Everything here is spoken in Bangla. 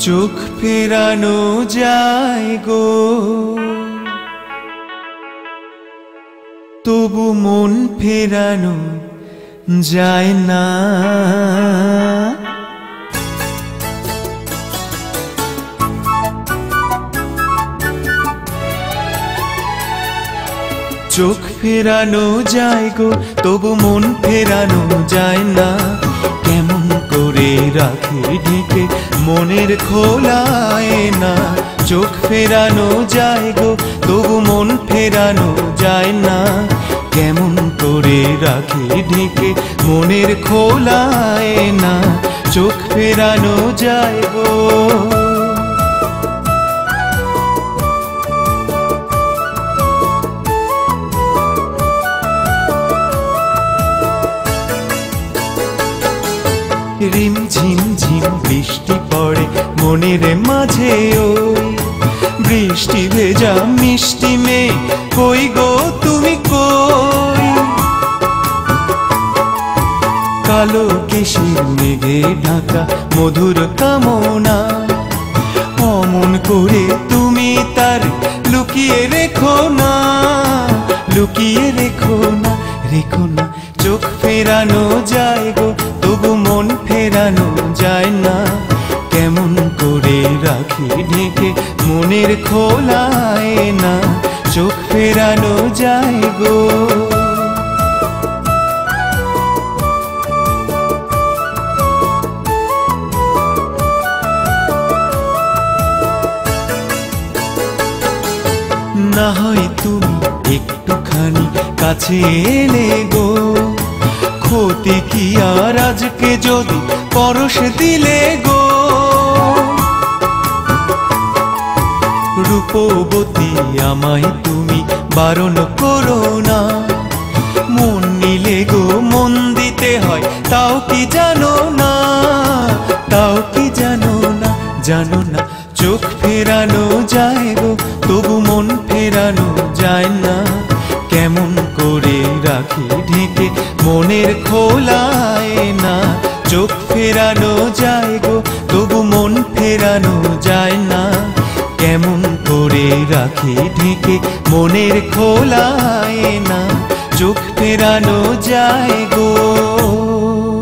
চোখ ফেরানো যায় গো, তবু মন ফেরানো যায় না। চোখ ফেরানো যায় গো, তবু মন ফেরানো যায় না। কেমন করে রাখে ঢেকে মনের খোলায় না। চোখ ফেরানো যায় গো, তবু মন ফেরানো যায় না। কেমন করে রাখে ঢেকে মনের খোলায় না। চোখ ফেরানো যায় গো। রিম ঝিম ঝিম বৃষ্টি পড়ে মনের মাঝে, ওই বৃষ্টি ভেজা মিষ্টি মেয়ে কই গো তুমি কই। কালো কেশির মেঘে ঢাকা মধুর কামনা, অমন করে তুমি তার লুকিয়ে রেখো না। লুকিয়ে রেখো না, রেখো না। চোখ ফেরানো যায় গো, তবু মন ফেরানো যায় না। কেমন করে রাখি ঢেকে মনের খোলায় না। চোখ ফেরানো যায় গো। না হয় তুমি একটুখানি কাছে এলে গো, ক্ষতি কি আর আজকে যদি পরশ দিলে গো। রূপবতী আমায় তুমি বারণ করো না। মন নিলে গো মন দিতে হয়, তাও কি জানো না। তাও কি জানো না, জানো না। চোখ ফেরানো যায় গো, তবু মন ফেরানো যায় না। কেমন করে রাখি ঢেকে মনের খোলায় না। চোখ ফেরানো যায় গো, তবু মন ফেরানো যায় না। কেমন করে রাখি ঢেকে মনের খোলায় না। চোখ ফেরানো যায় গো।